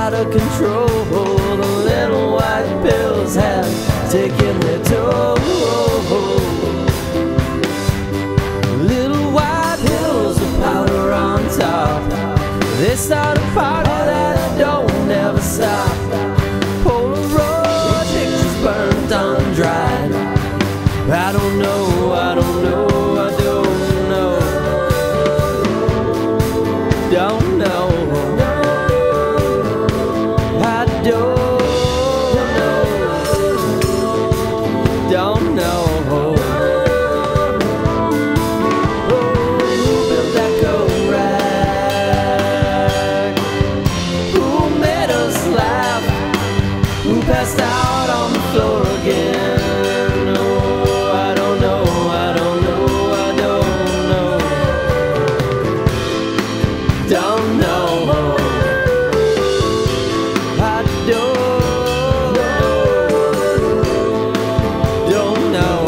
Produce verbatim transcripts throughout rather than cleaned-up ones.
out of control. The little white pills have taken their toll. Little white pills with powder on top. They start a party that don't ever stop. Polaroid pictures burnt undried. I don't know, I don't know, I don't know. Don't know. I don't know. Don't know. Who built that coat rack? Who made us laugh? Who passed out on the floor again? Oh, I don't know, I don't know, I don't know. Don't know. I don't know. Don't know.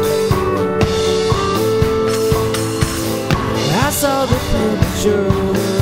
I saw the picture